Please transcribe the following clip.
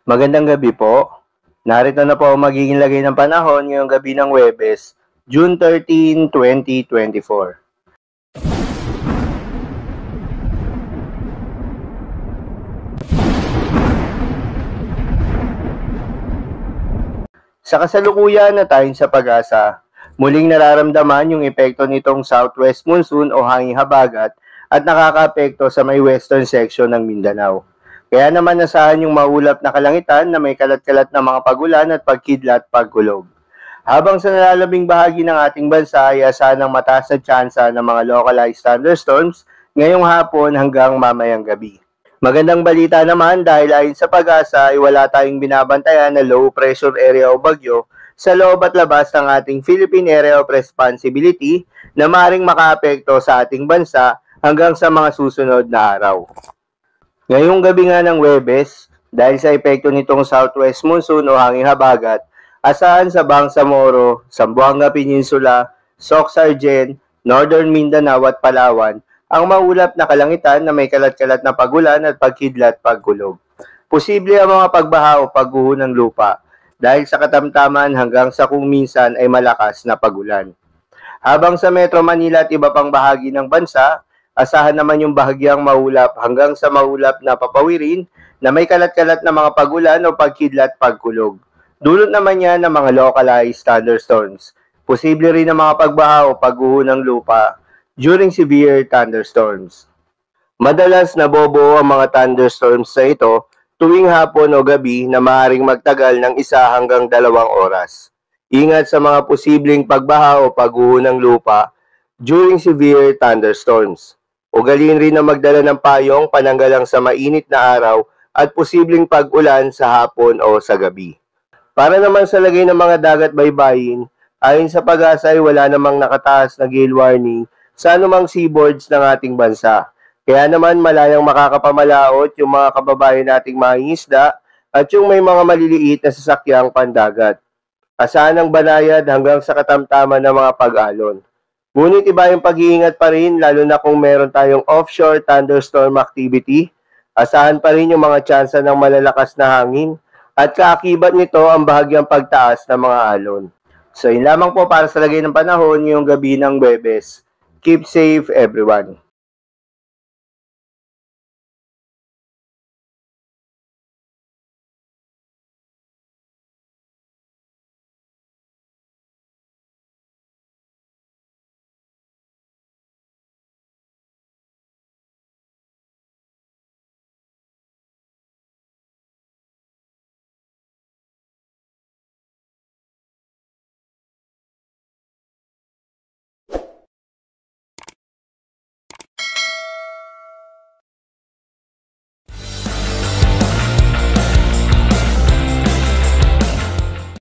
Magandang gabi po. Narito na po ang magiging lagay ng panahon ngayong gabi ng Huwebes, June 13, 2024. Sa kasalukuyan na tayong sa pag-asa, muling nararamdaman yung epekto nitong southwest monsoon o hanging habagat at nakakaapekto sa may western section ng Mindanao. Kaya naman nasahan yung maulap na kalangitan na may kalat-kalat na mga pagulan at pagkidlat pagkulog. Habang sa nalalabing bahagi ng ating bansa ay asahan ng mataas na tsansa ng mga localized thunderstorms ngayong hapon hanggang mamayang gabi. Magandang balita naman dahil ayon sa pag-asa ay wala tayong binabantayan na low pressure area o bagyo sa loob at labas ng ating Philippine Area of Responsibility na maring makaapekto sa ating bansa hanggang sa mga susunod na araw. Ngayong gabi nga ng Huwebes, dahil sa epekto nitong southwest monsoon o hanging habagat, asahan sa Bangsamoro, Zamboanga Peninsula, Soc-Sargen, Northern Mindanao at Palawan ang maulap na kalangitan na may kalat-kalat na pagulan at pagkidlat pagkulog. Posible ang mga pagbaha o pagguho ng lupa dahil sa katamtaman hanggang sa kung minsan ay malakas na pagulan. Habang sa Metro Manila at iba pang bahagi ng bansa, asahan naman yung bahagyang maulap hanggang sa maulap na papawirin na may kalat-kalat na mga pagulan o pagkidlat pagkulog. Dulot naman yan ng mga localized thunderstorms. Posible rin ang mga pagbaha o pagguho ng lupa during severe thunderstorms. Madalas nabobuo ang mga thunderstorms sa ito tuwing hapon o gabi na maaaring magtagal ng 1 hanggang 2 oras. Ingat sa mga posibleng pagbaha o pagguho ng lupa during severe thunderstorms. Ugaliin rin na magdala ng payong pananggalang sa mainit na araw at posibleng pag-ulan sa hapon o sa gabi. Para naman sa lagay ng mga dagat baybayin, ayon sa pag-asa ay wala namang nakataas na gale warning sa anumang seaboards ng ating bansa. Kaya naman malayang makakapamalaot yung mga kababayan nating mangingisda at yung may mga maliliit na sasakyang pandagat. Asahan ng banayad hanggang sa katamtaman ng mga pag-alon. Ngunit iba yung pag-iingat pa rin lalo na kung meron tayong offshore thunderstorm activity. Asahan pa rin yung mga tsansa ng malalakas na hangin at kaakibat nito ang bahagyang pagtaas ng mga alon. So yun lamang po para sa lagay ng panahon ngayong gabi ng Huwebes. Keep safe everyone.